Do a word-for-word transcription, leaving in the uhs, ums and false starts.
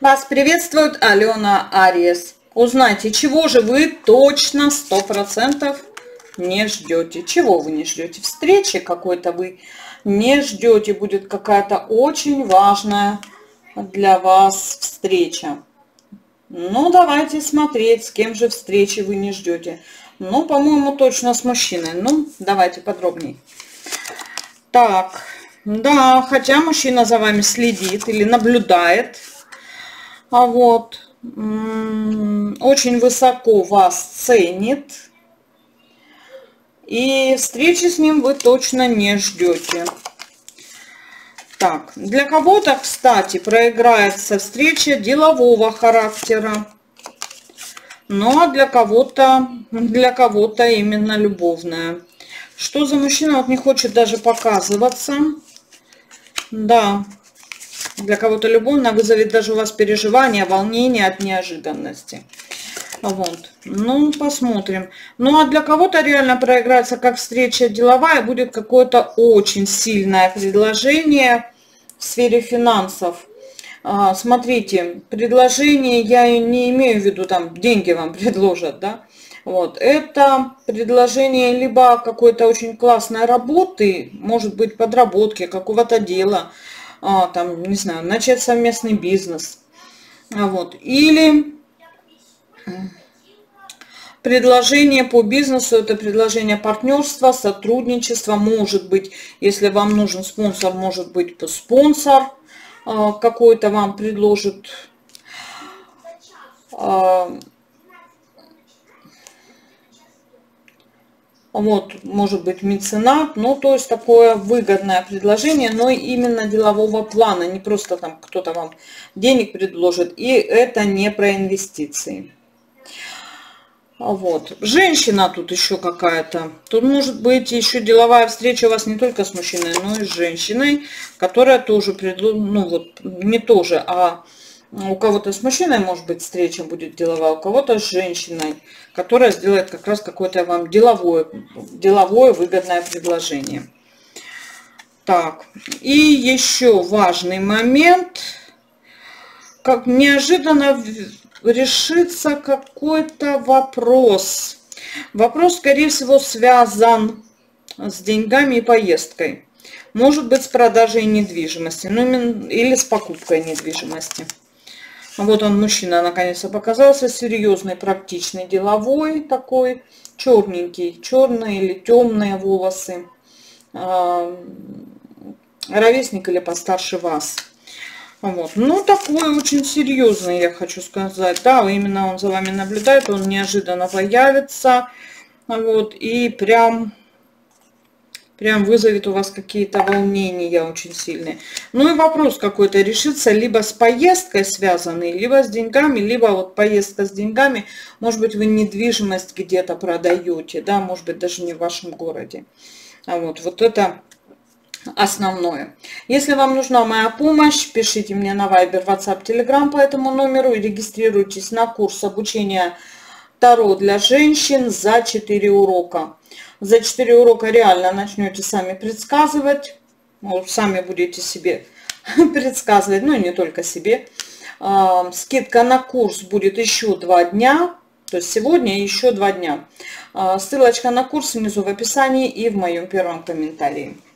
Вас приветствует Алена Ариес. Узнайте, чего же вы точно сто процентов не ждете. Чего вы не ждете? Встречи какой-то вы не ждете. Будет какая-то очень важная для вас встреча. Ну, давайте смотреть, с кем же встречи вы не ждете. Ну, по-моему, точно с мужчиной. Ну, давайте подробнее. Так, да, хотя мужчина за вами следит или наблюдает. А вот, очень высоко вас ценит. И встречи с ним вы точно не ждете. Так, для кого-то, кстати, проиграется встреча делового характера. Ну, а для кого-то, для кого-то именно любовная. Что за мужчина? Вот не хочет даже показываться. Да. Для кого-то любовно вызовет даже у вас переживания, волнение от неожиданности. Вот. Ну, посмотрим. Ну, а для кого-то реально проиграется как встреча деловая. Будет какое-то очень сильное предложение в сфере финансов. А, смотрите, предложение я не имею в виду, там, деньги вам предложат, да. Вот. Это предложение либо какой-то очень классной работы, может быть, подработки, какого-то дела. А, там, не знаю, начать совместный бизнес. Вот. Или предложение по бизнесу, это предложение партнерства, сотрудничества. Может быть, если вам нужен спонсор, может быть, спонсор а, какой-то вам предложит. А, Вот, может быть, меценат, ну, то есть такое выгодное предложение, но именно делового плана, не просто там кто-то вам денег предложит, и это не про инвестиции. Вот, женщина тут еще какая-то, тут может быть еще деловая встреча у вас не только с мужчиной, но и с женщиной, которая тоже, ну, вот, не тоже, а у кого-то с мужчиной, может быть, встреча будет деловая, у кого-то с женщиной, которая сделает как раз какое-то вам деловое, деловое выгодное предложение. Так, и еще важный момент, как неожиданно решится какой-то вопрос. Вопрос, скорее всего, связан с деньгами и поездкой. Может быть, с продажей недвижимости, ну, или с покупкой недвижимости. Вот он, мужчина, наконец-то показался, серьезный, практичный, деловой такой, черненький, черные или темные волосы, ровесник или постарше вас. Вот. Ну, такой очень серьезный, я хочу сказать, да, именно он за вами наблюдает, он неожиданно появится, вот, и прям... Прям вызовет у вас какие-то волнения очень сильные. Ну и вопрос какой-то решится либо с поездкой связанный, либо с деньгами, либо вот поездка с деньгами. Может быть, вы недвижимость где-то продаете, да, может быть, даже не в вашем городе. А вот, вот это основное. Если вам нужна моя помощь, пишите мне на Viber, WhatsApp, Telegram по этому номеру и регистрируйтесь на курс обучения Таро для женщин за четыре урока. За четыре урока реально начнете сами предсказывать, вот, сами будете себе предсказывать, ну и не только себе. А, скидка на курс будет еще два дня, то есть сегодня еще два дня. А, ссылочка на курс внизу в описании и в моем первом комментарии.